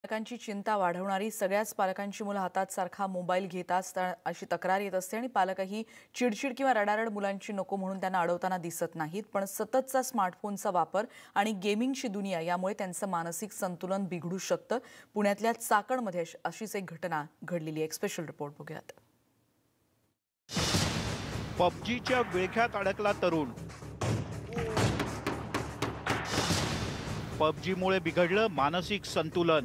पालकांची चिंता वाढवणारी सगळ्याच पालकांची मुलं हातात सारखा मोबाईल घेतात अशी तक्रार येत असते आणि पालकही चिडचिड किंवा रडारड मुलांची नको म्हणून त्यांना अडवताना दिसत नाहीत। पण सततचा स्मार्टफोनचा वापर आणि गेमिंगची दुनिया यामुळे त्यांचं मानसिक संतुलन बिघडू शकतं। पुण्यातल्या चाकणमध्ये अशीच एक घटना घडलेली आहे। एक स्पेशल रिपोर्ट बघूयात। पबजीच्या विळख्यात अडकला तरुण। पबजीमुळे बिघडलं मानसिक संतुलन।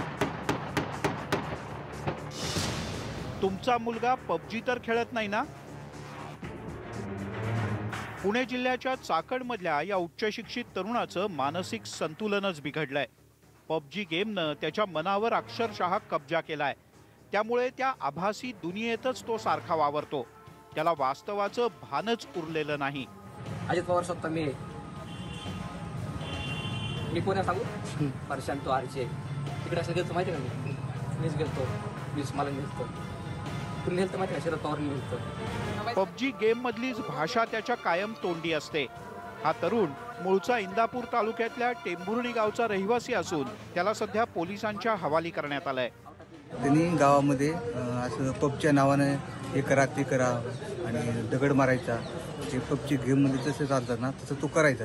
तुमचा मुलगा पबजी तर खेळत नाही ना? पुणे जिल्ह्याच्या चाकणमधल्या या उच्च शिक्षित तरुणाचं मानसिक संतुलनच बिघडलंय। पबजी गेमनं त्याच्या मनावर अक्षरशः कब्जा केलाय। त्यामुळे त्या आभासी दुनियेतच तो सारखा वावरतो। त्याला वास्तवाचं भानच उरलेलं नाही। अजित पवार स्वतः मी पुण्यात सांगू परशान तो आरचे तिकडे असं गेलतो माहिती का? मीच गेलतो, मीच मला नेलतो पुणे नेलतो माहिती का? शरद पवार नेलतो। पबजी गेम मधलीच भाषा त्याच्या कायम तोंडी असते। हा तरुण मूळचा इंदापूर तालुक्यातल्या टेंभुर्णी गावचा रहिवासी असून त्याला सध्या पोलिसांच्या हवाली करण्यात आलंय। त्यांनी गावामध्ये असं पबच्या नावाने हे करा ते करा आणि दगड मारायचा, जे पबजी गेममध्ये जसं चालतात ना तसं तो करायचा।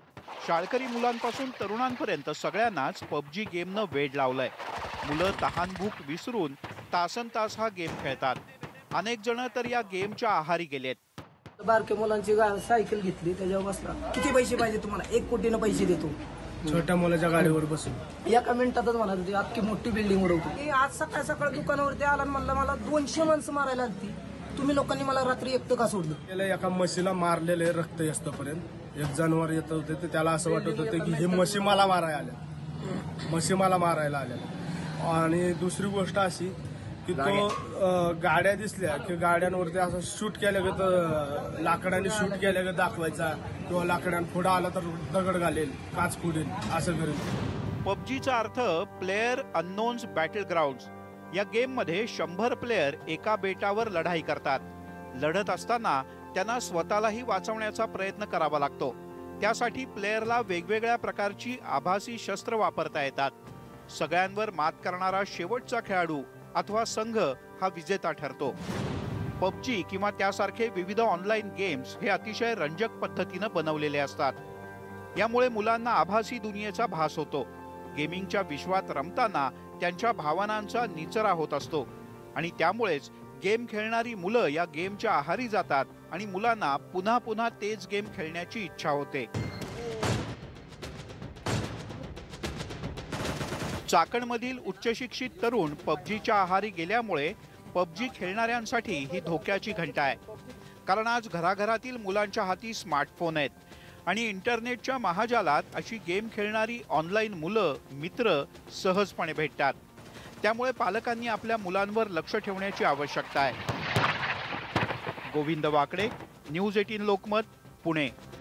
शाळकरी मुलांपासून तरुणांपर्यंत सगळ्यांनाच पबजी गेमनं वेड लावलंय। मुलं तहानभूक विसरून तासनतास हा गेम खेळतात। अनेक जण तर या गेमच्या आहारी गेलेत। बारक्या मुलांची सायकल घेतली, त्याच्यावर बसला। किती पैसे पाहिजे तुम्हाला? 1 कोटीनं पैसे देतो। छोट्या मुलाच्या गाडीवर बसून एका मिनिटातच म्हणत होती अख्खी मोठी बिल्डिंग उडवतो। आज सकाळ सकाळ दुकानावरती आला आणि म्हणलं मला 200 माणसं मारायला लागती, तुम्ही लोकांनी मला रात्री एकटं का सोडलं? त्याला एका म्हशीला मारलेले रक्त येतपर्यंत एक जनावर येत होते, तर त्याला असं वाटत होतं की हे म्हशी मला मारायला आल्या, म्हशी मला मारायला आल्या। आणि दुसरी गोष्ट अशी की तो गाड्या दिसल्या की गाड्यांवरती असं शूट केलं तर लाकडाने शूट केलं दाखवायचा, किंवा लाकडाने पुढे आला तर दगड घालेल, काच फोडेल, असं करेल। पबजीचा अर्थ प्लेयर अननोन्स बॅटल ग्राउंड्स। या गेम मध्ये 100 प्लेयर एका बेटावर लढाई करतात। लढत असताना त्यांना स्वतःलाही वाचवण्याचा प्रयत्न करावा लागतो। त्यासाठी प्लेयरला वेगवेगळ्या प्रकारची आभासी शस्त्र वापरता येतात। सगळ्यांवर मात करणारा शेवटचा खेळाडू अथवा संघ हा विजेता ठरतो। पबजी किंवा त्यासारखे विविध ऑनलाईन गेम्स हे अतिशय रंजक पद्धतीने बनवलेले असतात। यामुळे मुलांना आभासी दुनियेचा भास होतो। गेमिंगच्या विश्वात रमताना त्यांच्या भावनांचा निचरा होत असतो आणि त्यामुळेच गेम खेळणारी मुलं या गेमच्या आहारी जातात आणि मुलांना पुन्हा पुन्हा तेच गेम खेळण्याची इच्छा होते। चाकणमधील उच्च शिक्षित तरुण पबजीच्या आहारी गेल्यामुळे पबजी खेळणाऱ्यांसाठी ही धोक्याची घंटा आहे। कारण आज घराघरातील मुलांच्या हाती स्मार्टफोन आहेत आणि इंटरनेटच्या महाजालात अशी गेम खेळणारी ऑनलाईन मुलं मित्र सहजपणे भेटतात। त्यामुळे पालकांनी आपल्या मुलांवर लक्ष ठेवण्याची आवश्यकता आहे। गोविंद वाकडे, न्यूज 18 लोकमत, पुणे।